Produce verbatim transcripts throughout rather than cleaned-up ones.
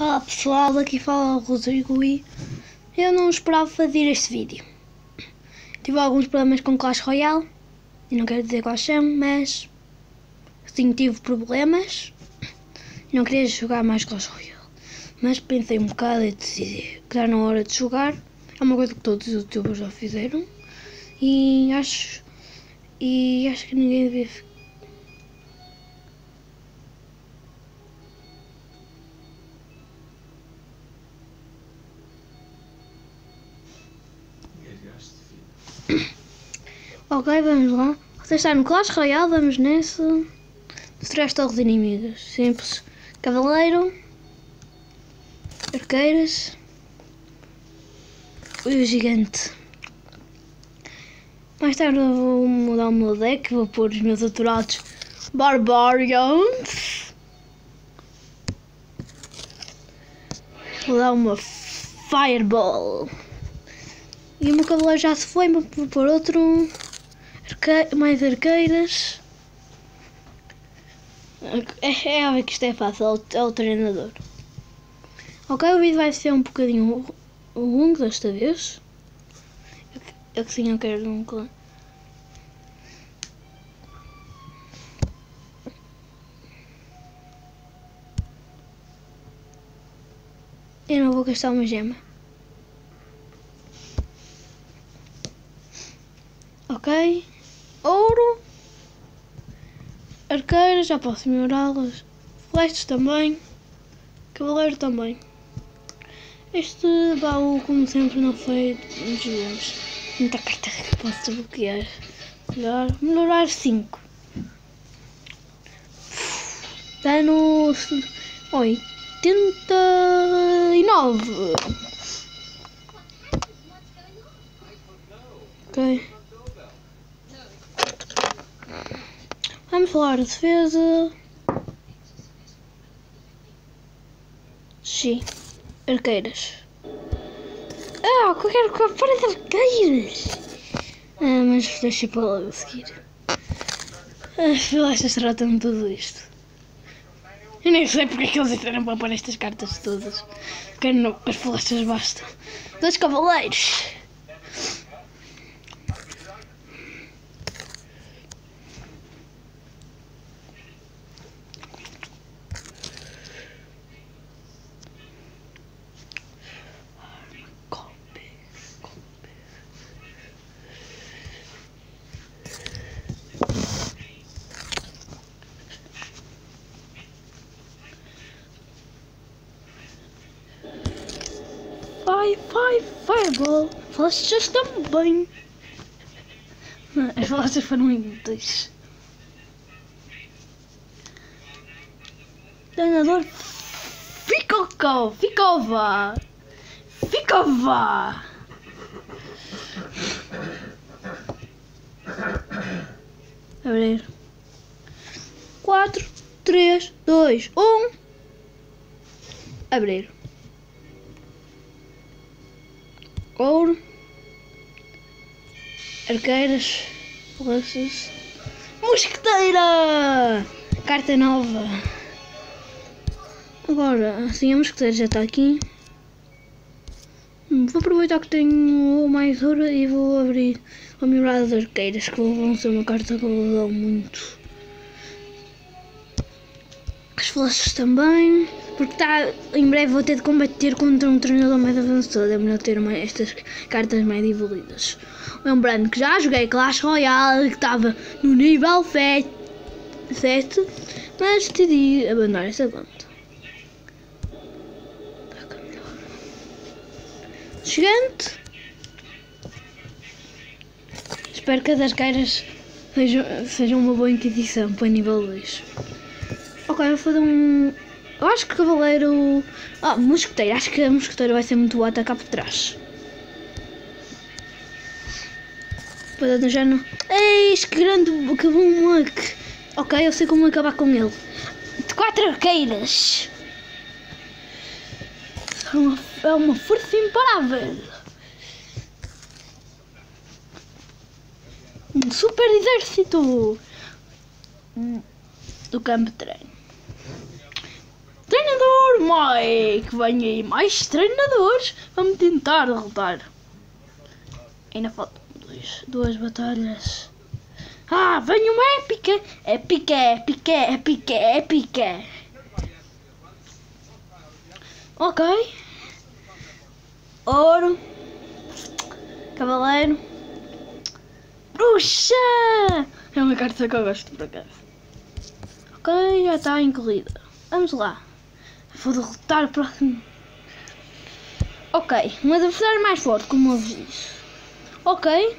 Olá pessoal, aqui fala o Rodrigo e eu não esperava fazer este vídeo. Tive alguns problemas com Clash Royale e não quero dizer quais são, mas sim, tive problemas e não queria jogar mais Clash Royale. Mas pensei um bocado e decidi que já na hora de jogar. É uma coisa que todos os youtubers já fizeram e acho, e acho que ninguém devia ficar. Ok, vamos lá. Você está no Clash Royale, vamos nessa. Destruir torres inimigas. Simples. Cavaleiro. Arqueiras. E o gigante. Mais tarde eu vou mudar o meu deck. Vou pôr os meus aturados Barbarians. Vou dar uma Fireball. E o meu cavaleiro já se foi, vou pôr outro. Arque... Mais arqueiras. É, é óbvio que isto é fácil, é o, é o treinador. Ok, o vídeo vai ser um bocadinho longo desta vez. Eu que sim, eu quero um clã. Eu não vou gastar uma gema. Ok. Ouro. Arqueiras, já posso melhorá-las. Flechas também. Cavaleiro também. Este baú, como sempre, não foi dos meus. Muita carta que posso desbloquear. Melhor. Melhorar cinco. Dano oitenta e nove. Ok. Vamos falar de defesa. Sim. Arqueiras. Ah, eu quero que apareça arqueiras. Ah, mas deixa para logo a seguir. As flechas tratam tudo isto. Eu nem sei porque é que eles disseram para pôr estas cartas todas. Quero não, as flechas bastam. Dois cavaleiros. Fire, fire, fireball. Flechas também. As flechas foram inúteis. Treinador. Ficou, ficova. Ficova. Abrir. quatro, três, dois, um. Abrir. Ouro, arqueiras, flechas, mosqueteira, carta nova. Agora, assim a mosqueteira já está aqui. Vou aproveitar que tenho mais ouro e vou abrir a melhorar as arqueiras, que vão ser uma carta que eu vou dar muito. As flechas também. Porque tá, em breve vou ter de combater contra um treinador mais avançado. É melhor ter uma, estas cartas mais evoluídas. Lembrando que já joguei Clash Royale, que estava no nível sete, mas decidi abandonar essa conta. Gigante. Espero que as arqueiras sejam, sejam uma boa inquisição para nível dois. Ok, vou fazer um... Eu acho que cavaleiro... Ah, mosqueteiro. Acho que a mosqueteira vai ser muito boa a atacar por trás. Depois já não... Eis, que grande... Que bom muck. Ok, eu sei como acabar com ele. De quatro arqueiras. É uma, é uma força imparável. Um super exército. Do campo de treino. Treinador Mike, vem aí mais treinadores. Vamos tentar derrotar. Ainda faltam dois, duas batalhas. Ah, vem uma épica. Épica, épica, épica, épica. Ok. Ouro. Cavaleiro. Bruxa! É uma carta que eu gosto por acaso. Ok, já está incluída. Vamos lá. Vou derrotar o próximo. Ok, um adversário mais forte, como eu vos disse. Ok.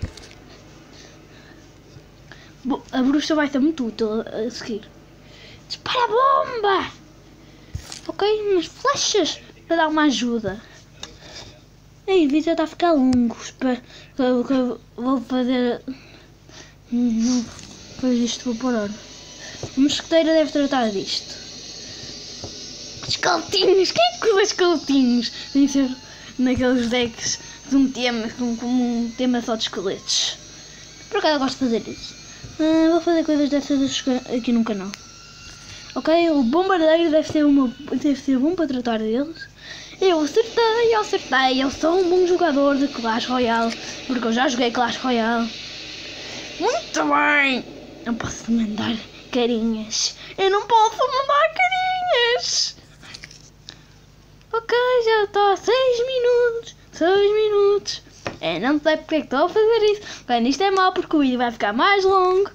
A bruxa vai ser muito útil a seguir. Dispara a bomba! Ok, umas flechas para dar uma ajuda. Ei, o vídeo está a ficar longo. Espera, vou fazer. Não, depois disto vou parar. A mosqueteira deve tratar disto. Esqueletinhos! Quem é que usa esqueletinhos? Tem ser naqueles decks de um tema, como, como um tema só de esqueletos. Por acaso eu gosto de fazer isso. Uh, vou fazer coisas dessas aqui no canal. Ok, o bombardeiro deve ser, uma, deve ser bom para tratar deles. Eu acertei, eu acertei, eu sou um bom jogador de Clash Royale, porque eu já joguei Clash Royale. Muito bem! Não posso mandar carinhas. Eu não posso mandar carinhas! Ok, já está seis minutos. seis minutos. É, não sei porque é que estou a fazer isso. Ok, isto é mau porque o vídeo vai ficar mais longo.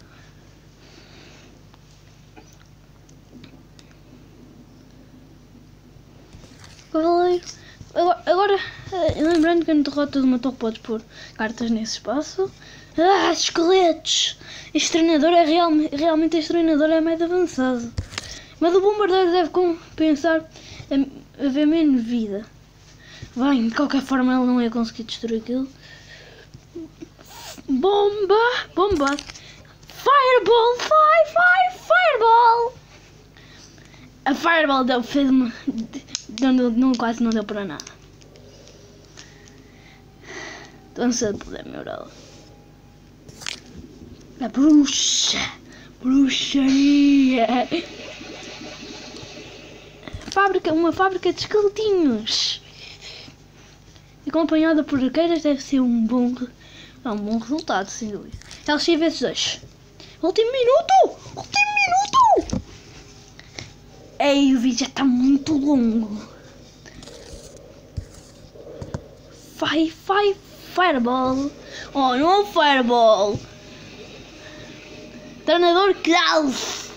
Cavaleiro. Agora, agora lembrando que na derrota de uma torre podes pôr cartas nesse espaço. Ah, esqueletos! Este treinador é real, realmente este treinador é mais avançado. Mas o bombardeiro deve compensar a, a ver menos vida. Bem, de qualquer forma ele não ia conseguir destruir aquilo. Bomba! Bomba! Fireball! Fire! Fire! Fireball! A Fireball deu, fez uma... Não, não, quase não deu para nada. Dança de poder melhorá-la. A bruxa! Bruxaria! Fábrica, uma fábrica de esqueletinhos! Acompanhada por arqueiras deve ser um bom, é um bom resultado, sem dúvida. L X vezes dois. Último minuto! Último minuto! Ei, o vídeo já está muito longo. Vai, vai, Fireball. Oh, não é o Fireball. Treinador Klaus.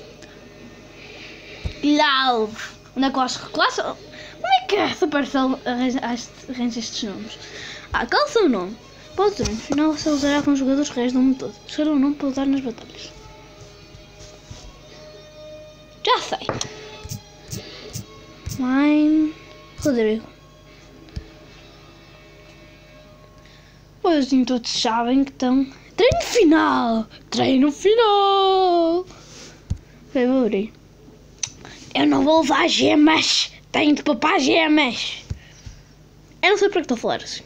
Klaus. Onde é que eu acho que Klaus? Como é que a Supercell arranja estes nomes? Ah, qual é o seu nome? Pode ser, no final se usará com os jogadores reais do mundo todo. Escolha um nome para usar nas batalhas. Já sei. Mine Rodrigo. Pois assim todos sabem que estão. Treino final! Treino final! Ok, vou abrir. Eu não vou usar gemas! Tenho de poupar gemas! Eu não sei para que estou a falar assim.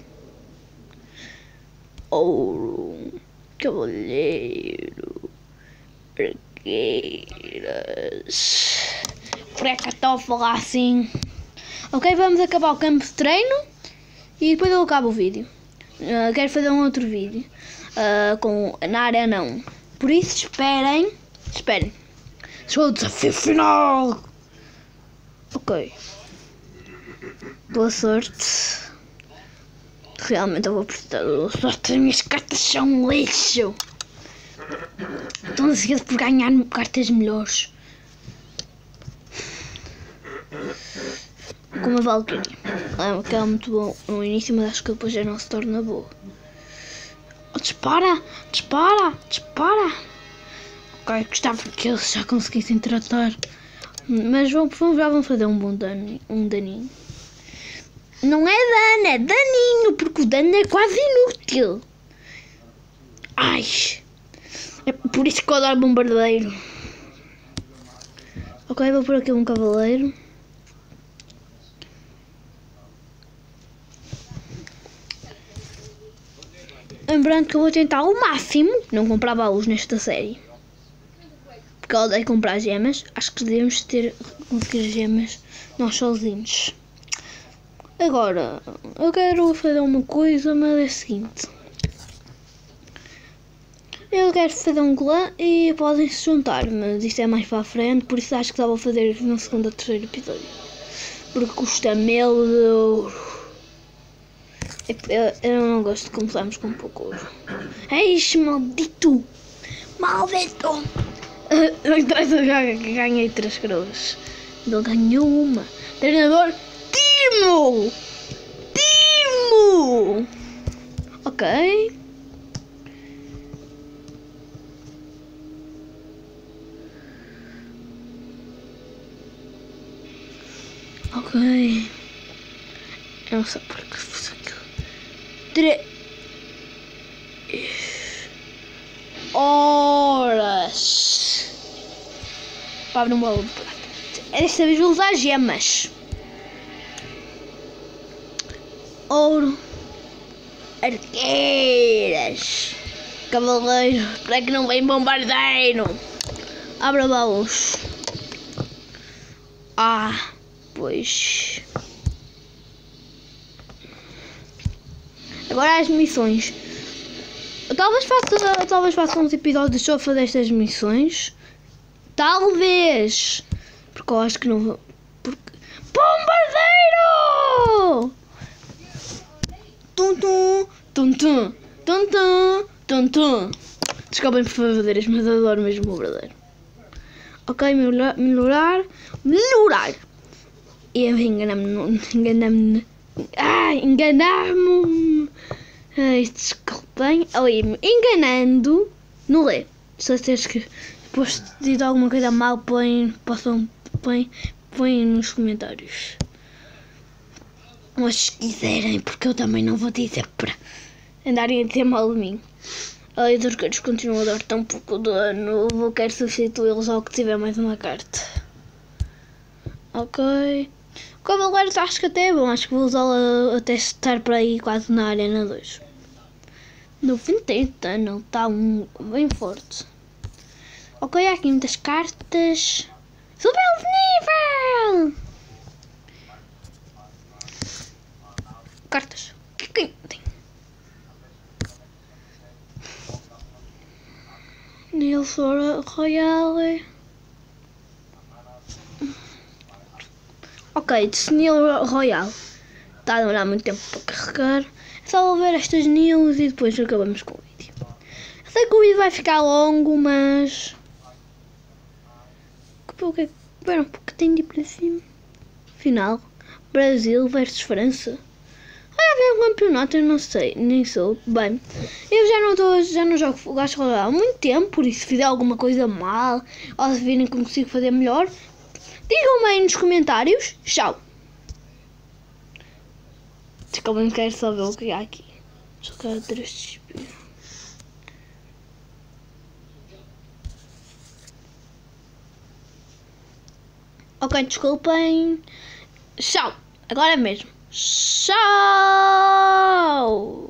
Ouro, cavaleiro, arqueiras. Por é que estou a falar assim? Ok, vamos acabar o campo de treino e depois eu acabo o vídeo. Uh, quero fazer um outro vídeo uh, com, na área não. Por isso esperem. Esperem. Chegou o desafio final. Ok. Boa sorte. Realmente eu vou precisar de boa sorte. As minhas cartas são um lixo. Estou ansioso por ganhar cartas melhores. Como a Valkyrie. É, que é muito bom no início, mas acho que depois já não se torna boa. Oh, dispara! Dispara! Dispara! Ok, gostava que eles já conseguissem tratar. Mas vão, já vão fazer um bom dano, um daninho. Não é dano, é daninho, porque o dano é quase inútil. Ai! É por isso que eu adoro bombardeiro. Ok, vou por aqui um cavaleiro. Lembrando que eu vou tentar ao máximo não comprar baús nesta série. porque eu odeio comprar gemas. Acho que devemos ter conseguir gemas nós sozinhos. Agora, eu quero fazer uma coisa, mas é a seguinte. Eu quero fazer um clã e podem se juntar, mas isto é mais para a frente, por isso acho que só vou fazer no segundo ou terceiro episódio. Porque custa mil de ouro. Eu, eu não gosto de começarmos com pouco ouro. Eixe, maldito! Maldito! Eu já ganhei três coroas. Ele ganhou uma. Treinador Timo! Timo! Ok. Ok. Eu não sei porque fiz aquilo. Três horas. Para abrir um bolo de prata. Desta vez vou usar gemas. Ouro. Arqueiras. Cavaleiro. Para que não vem bombardeiro. Abra baús. Ah, pois. Agora as missões. Eu talvez faça, talvez faça uns episódios só para destas missões. Talvez. Porque eu acho que não vou. Porque... Bombardeiro! Tum tum, tum tum, tum tum, tum tum. Desculpem por fazer, mas adoro mesmo o bombardeiro. Ok, melhorar, melhorar, melhorar. E eu enganei-me, enganei-me. Ah, enganar-me. Ai, desculpem. Ali, enganando. Não lê. Se vocês que depois de dizer alguma coisa mal, põem, possam, põem, põem nos comentários. Mas se quiserem, porque eu também não vou dizer para andarem a dizer mal de mim. Ai, os arqueiros continuam a dar tão pouco dano. Vou querer substituí-los ao que tiver mais uma carta. Ok. O cavaleiro acho que até é bom. Acho que vou usá-lo até estar para aí quase na arena dois. noventa de dano. Está um, bem forte. Ok, há aqui muitas cartas. Subiu de nível! Cartas. O que é que tem? Nilsora Royale. Ok, de Nil Royale. Está a demorar muito tempo para carregar. É só ver estas Nils e depois acabamos com o vídeo. Eu sei que o vídeo vai ficar longo, mas... Porque, espera um pouco, tem de ir para cima. Final. Brasil versus França. Vai haver um campeonato, eu não sei, nem sou. Bem, eu já não, tô, já não jogo Clash Royale há muito tempo, por isso se fizer alguma coisa mal, ou se virem que consigo fazer melhor, digam-me aí nos comentários. Tchau. Desculpa, não quero só ver o que há aqui. Só quero ter este espelho. Ok, desculpem. Tchau. Agora mesmo. Tchau.